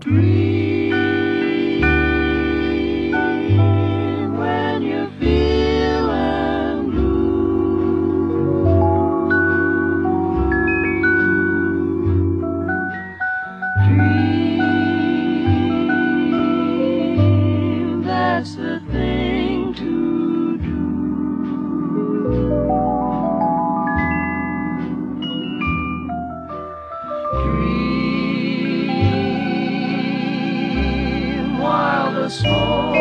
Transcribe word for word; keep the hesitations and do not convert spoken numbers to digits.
Dream when you're feeling blue. Dream, that's the thing to do. Dream while the smoke